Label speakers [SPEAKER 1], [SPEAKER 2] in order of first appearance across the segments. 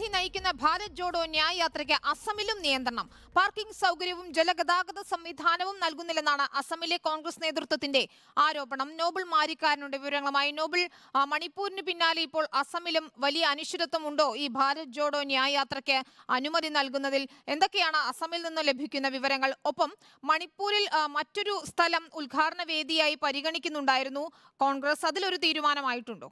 [SPEAKER 1] ഗാന്ധി നയിക്കുന്ന ഭാരത് ജോഡോ ന്യായ് യാത്രയ്ക്ക് അസമിലും നിയന്ത്രണം. പാർക്കിംഗ് സൗകര്യവും ജലഗതാഗത സംവിധാനവും നൽകുന്നില്ലെന്നാണ് അസമിലെ കോൺഗ്രസ് നേതൃത്വത്തിന്റെ ആരോപണം. നോബിൾ മാരിക്കാരനുടെ വിവരങ്ങളുമായി. നോബിൾ, മണിപ്പൂരിന് പിന്നാലെ ഇപ്പോൾ അസമിലും വലിയ അനിശ്ചിതത്വമുണ്ടോ ഈ ഭാരത് ജോഡോ ന്യായ് യാത്രയ്ക്ക് അനുമതി നൽകുന്നതിൽ? എന്തൊക്കെയാണ് അസമിൽ നിന്ന് ലഭിക്കുന്ന വിവരങ്ങൾ? ഒപ്പം മണിപ്പൂരിൽ മറ്റൊരു സ്ഥലം ഉദ്ഘാടന വേദിയായി പരിഗണിക്കുന്നുണ്ടായിരുന്നു കോൺഗ്രസ്. അതിലൊരു തീരുമാനമായിട്ടുണ്ടോ?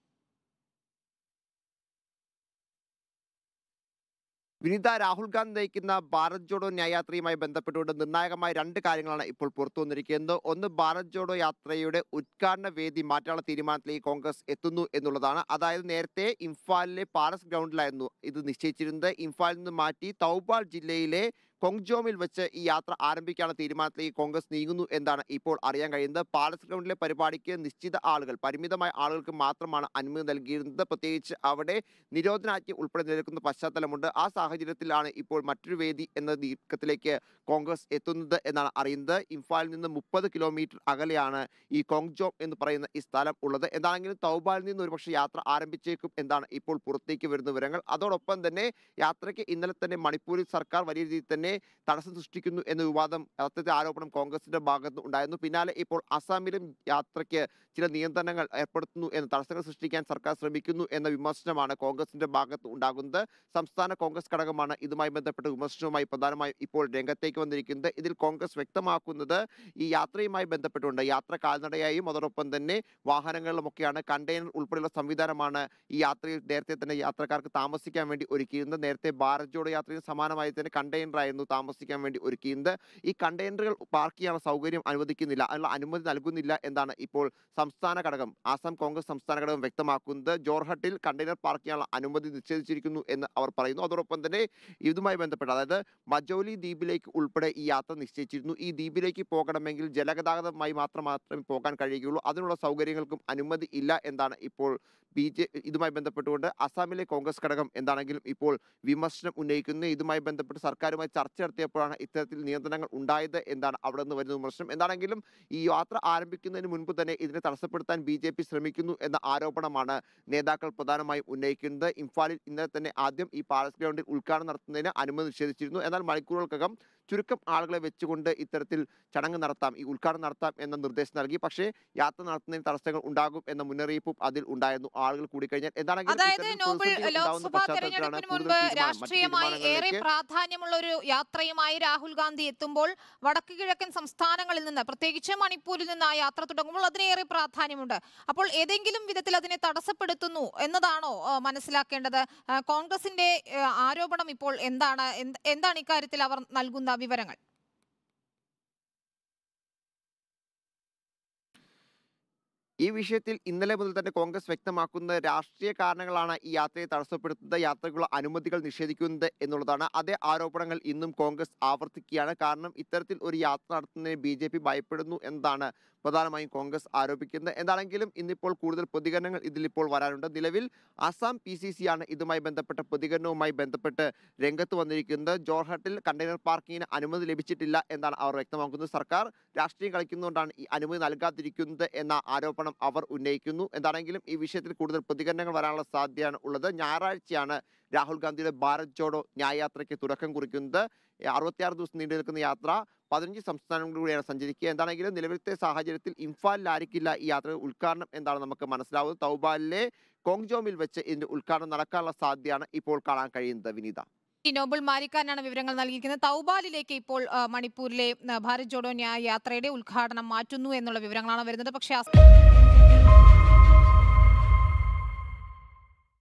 [SPEAKER 2] വിനിത, രാഹുൽ ഗാന്ധി നയിക്കുന്ന ഭാരത് ജോഡോ ന്യായ് യാത്രയുമായി ബന്ധപ്പെട്ടുകൊണ്ട് നിർണായകമായ രണ്ട് കാര്യങ്ങളാണ് ഇപ്പോൾ പുറത്തു വന്നിരിക്കുന്നത്. ഒന്ന്, ഭാരത് ജോഡോ യാത്രയുടെ ഉദ്ഘാടന വേദി മാറ്റാനുള്ള തീരുമാനത്തിലേക്ക് കോൺഗ്രസ് എത്തുന്നു എന്നുള്ളതാണ്. അതായത് നേരത്തെ ഇംഫാലിലെ പാലസ് ഗ്രൗണ്ടിലായിരുന്നു ഇത് നിശ്ചയിച്ചിരുന്നത്. ഇംഫാലിൽ നിന്ന് മാറ്റി തൗബാൽ ജില്ലയിലെ കൊങ്ജോമിൽ വെച്ച് ഈ യാത്ര ആരംഭിക്കാനുള്ള തീരുമാനത്തിലേക്ക് കോൺഗ്രസ് നീങ്ങുന്നു എന്നാണ് ഇപ്പോൾ അറിയാൻ കഴിയുന്നത്. പാലസ് ഗ്രൗണ്ടിലെ പരിപാടിക്ക് നിശ്ചിത ആളുകൾ, പരിമിതമായ ആളുകൾക്ക് മാത്രമാണ് അനുമതി നൽകിയിരുന്നത്. പ്രത്യേകിച്ച് അവിടെ നിരോധനാജ്ഞ ഉൾപ്പെടെ നിലനിൽക്കുന്ന പശ്ചാത്തലമുണ്ട്. ആ സാഹചര്യത്തിലാണ് ഇപ്പോൾ മറ്റൊരു വേദി എന്ന നീക്കത്തിലേക്ക് കോൺഗ്രസ് എത്തുന്നത് എന്നാണ് അറിയുന്നത്. ഇംഫാലിൽ നിന്ന് 30 കിലോമീറ്റർ അകലെയാണ് ഈ കൊങ്ജോം എന്ന് പറയുന്ന ഈ സ്ഥലം ഉള്ളത്. എന്താണെങ്കിലും തൗബാലിൽ നിന്ന് ഒരുപക്ഷെ യാത്ര ആരംഭിച്ചേക്കും എന്നാണ് ഇപ്പോൾ പുറത്തേക്ക് വരുന്ന വിവരങ്ങൾ. അതോടൊപ്പം തന്നെ യാത്രയ്ക്ക് ഇന്നലെ തന്നെ മണിപ്പൂരിൽ സർക്കാർ വലിയ രീതിയിൽ തന്നെ തടസ്സം സൃഷ്ടിക്കുന്നു എന്ന വിവാദം, അത്തരത്തിലെ ആരോപണം കോൺഗ്രസിന്റെ ഭാഗത്ത് ഉണ്ടായിരുന്നു. പിന്നാലെ ഇപ്പോൾ അസാമിലും യാത്രയ്ക്ക് ചില നിയന്ത്രണങ്ങൾ ഏർപ്പെടുത്തുന്നു എന്ന്, തടസ്സങ്ങൾ സൃഷ്ടിക്കാൻ സർക്കാർ ശ്രമിക്കുന്നു എന്ന വിമർശനമാണ് കോൺഗ്രസിന്റെ ഭാഗത്ത് ഉണ്ടാകുന്നത്. സംസ്ഥാന കോൺഗ്രസ് ഘടകമാണ് ഇതുമായി ബന്ധപ്പെട്ട വിമർശനവുമായി പ്രധാനമായും ഇപ്പോൾ രംഗത്തേക്ക് വന്നിരിക്കുന്നത്. ഇതിൽ കോൺഗ്രസ് വ്യക്തമാക്കുന്നത് ഈ യാത്രയുമായി ബന്ധപ്പെട്ടുകൊണ്ട് യാത്ര കാൽനടയായും അതോടൊപ്പം തന്നെ വാഹനങ്ങളിലുമൊക്കെയാണ്. കണ്ടെയ്നർ ഉൾപ്പെടെയുള്ള സംവിധാനമാണ് ഈ യാത്രയിൽ നേരത്തെ തന്നെ യാത്രക്കാർക്ക് താമസിക്കാൻ വേണ്ടി ഒരുക്കിയിരുന്നത്. നേരത്തെ ഭാരത് ജോഡോ യാത്രയിൽ സമാനമായി തന്നെ കണ്ടെയ്നർ ആയിരുന്നു താമസിക്കാൻ വേണ്ടി ഒരുക്കിയിരുന്നത്. ഈ കണ്ടെയ്നറുകൾ പാർക്ക് ചെയ്യാനുള്ള സൗകര്യം അനുവദിക്കുന്നില്ല, അതിനുള്ള അനുമതി നൽകുന്നില്ല എന്നാണ് ഇപ്പോൾ സംസ്ഥാന ഘടകം, ആസാം കോൺഗ്രസ് സംസ്ഥാന ഘടകം വ്യക്തമാക്കുന്നത്. ജോർഹട്ടിൽ കണ്ടെയ്നർ പാർക്ക് ചെയ്യാനുള്ള അനുമതി നിഷേധിച്ചിരിക്കുന്നു എന്ന് അവർ പറയുന്നു. അതോടൊപ്പം തന്നെ ഇതുമായി ബന്ധപ്പെട്ട്, അതായത് മജോലി ദ്വീപിലേക്ക് ഉൾപ്പെടെ ഈ യാത്ര നിശ്ചയിച്ചിരുന്നു. ഈ ദ്വീപിലേക്ക് പോകണമെങ്കിൽ ജലഗതാഗതമായി മാത്രമേ പോകാൻ കഴിയുകയുള്ളൂ. അതിനുള്ള സൗകര്യങ്ങൾക്കും അനുമതി ഇല്ല എന്നാണ് ഇപ്പോൾ ഇതുമായി ബന്ധപ്പെട്ടുകൊണ്ട് അസാമിലെ കോൺഗ്രസ് ഘടകം എന്താണെങ്കിലും ഇപ്പോൾ വിമർശനം ഉന്നയിക്കുന്നത്. ഇതുമായി ബന്ധപ്പെട്ട് സർക്കാരുമായി ചർച്ച നടത്തിയപ്പോഴാണ് ഇത്തരത്തിൽ നിയന്ത്രണങ്ങൾ ഉണ്ടായത് എന്നാണ് അവിടെ നിന്ന് വരുന്ന വിമർശനം. എന്താണെങ്കിലും ഈ യാത്ര ആരംഭിക്കുന്നതിന് മുൻപ് തന്നെ ഇതിനെ തടസ്സപ്പെടുത്താൻ BJP ശ്രമിക്കുന്നു എന്ന ആരോപണമാണ് നേതാക്കൾ പ്രധാനമായും ഉന്നയിക്കുന്നത്. ഇംഫാലിൽ ഇന്നലെ തന്നെ ആദ്യം ഈ പാലസ് ഗ്രൗണ്ടിൽ ഉദ്ഘാടനം നടത്തുന്നതിന് അനുമതി നിഷേധിച്ചിരുന്നു. എന്നാൽ മണിക്കൂറുകൾക്കകം ചുരുക്കം ആളുകളെ വെച്ചുകൊണ്ട് ഇത്തരത്തിൽ ചടങ്ങ് നടത്താം, ഈ ഉദ്ഘാടനം നടത്താം എന്ന നിർദ്ദേശം നൽകി. പക്ഷേ യാത്ര നടത്തുന്നതിന് തടസ്സങ്ങൾ ഉണ്ടാകും എന്ന മുന്നറിയിപ്പും അതിൽ ഉണ്ടായിരുന്നു. ആളുകൾ കൂടിക്കഴിഞ്ഞാൽ
[SPEAKER 1] ലോക്സഭാ തെരഞ്ഞെടുപ്പിന് മുൻപ് രാഷ്ട്രീയമായി ഏറെ പ്രാധാന്യമുള്ള ഒരു യാത്രയുമായി രാഹുൽ ഗാന്ധി എത്തുമ്പോൾ വടക്കു കിഴക്കൻ സംസ്ഥാനങ്ങളിൽ നിന്ന്, പ്രത്യേകിച്ച് മണിപ്പൂരിൽ നിന്ന് ആ യാത്ര തുടങ്ങുമ്പോൾ അതിനേറെ പ്രാധാന്യമുണ്ട്. അപ്പോൾ ഏതെങ്കിലും വിധത്തിൽ അതിനെ തടസ്സപ്പെടുത്തുന്നു എന്നതാണോ മനസ്സിലാക്കേണ്ടത്? കോൺഗ്രസിന്റെ ആരോപണം ഇപ്പോൾ എന്താണ് ഇക്കാര്യത്തിൽ അവർ നൽകുന്ന വിവരങ്ങൾ?
[SPEAKER 2] ഈ വിഷയത്തിൽ ഇന്നലെ മുതൽ തന്നെ കോൺഗ്രസ് വ്യക്തമാക്കുന്ന രാഷ്ട്രീയ കാരണങ്ങളാണ് ഈ യാത്രയെ തടസ്സപ്പെടുത്തുന്നത്, യാത്രയ്ക്കുള്ള അനുമതികൾ നിഷേധിക്കുന്നത് എന്നുള്ളതാണ്. അതേ ആരോപണങ്ങൾ ഇന്നും കോൺഗ്രസ് ആവർത്തിക്കുകയാണ്. കാരണം ഇത്തരത്തിൽ ഒരു യാത്ര നടത്തുന്നതിന് BJP ഭയപ്പെടുന്നു എന്നതാണ് പ്രധാനമായും കോൺഗ്രസ് ആരോപിക്കുന്നത്. എന്താണെങ്കിലും ഇന്നിപ്പോൾ കൂടുതൽ പ്രതികരണങ്ങൾ ഇതിലിപ്പോൾ വരാനുണ്ട്. നിലവിൽ അസാം PCC ആണ് ഇതുമായി ബന്ധപ്പെട്ട പ്രതികരണവുമായി ബന്ധപ്പെട്ട് രംഗത്ത് വന്നിരിക്കുന്നത്. ജോർഹട്ടിൽ കണ്ടെയ്നർ പാർക്കിങ്ങിന് അനുമതി ലഭിച്ചിട്ടില്ല എന്നാണ് അവർ വ്യക്തമാക്കുന്നത്. സർക്കാർ രാഷ്ട്രീയം കളിക്കുന്നതുകൊണ്ടാണ് ഈ അനുമതി നൽകാതിരിക്കുന്നത് എന്ന ആരോപണം അവർ ഉന്നയിക്കുന്നു. എന്താണെങ്കിലും ഈ വിഷയത്തിൽ കൂടുതൽ പ്രതികരണങ്ങൾ വരാനുള്ള സാധ്യതയാണ് ഉള്ളത്. ഞായറാഴ്ചയാണ് രാഹുൽ ഗാന്ധിയുടെ ഭാരത് ജോഡോ ന്യായ് യാത്രയ്ക്ക് തുടക്കം കുറിക്കുന്നത്. 66 ദിവസം നീണ്ടു നിൽക്കുന്ന യാത്ര 15 സംസ്ഥാനങ്ങളിലൂടെയാണ് സഞ്ചരിക്കുക. എന്താണെങ്കിലും നിലവിലത്തെ സാഹചര്യത്തിൽ ഇംഫാലിലായിരിക്കില്ല ഈ യാത്ര ഉദ്ഘാടനം എന്നാണ് നമുക്ക് മനസ്സിലാവുന്നത്. തൗബാലിലെ കൊങ്ജോമിൽ വെച്ച് ഇതിന്റെ ഉദ്ഘാടനം നടക്കാനുള്ള സാധ്യതയാണ് ഇപ്പോൾ കാണാൻ കഴിയുന്നത്. വിനീത,
[SPEAKER 1] നോബിൾ മാരിക്കാനാണ് വിവരങ്ങൾ നൽകിയിരിക്കുന്നത്. തൗബാലിലേക്ക് ഇപ്പോൾ മണിപ്പൂരിലെ ഭാരത് ജോഡോ ന്യായ് യാത്രയുടെ ഉദ്ഘാടനം മാറ്റുന്നു എന്നുള്ള വിവരങ്ങളാണ് വരുന്നത്. പക്ഷേ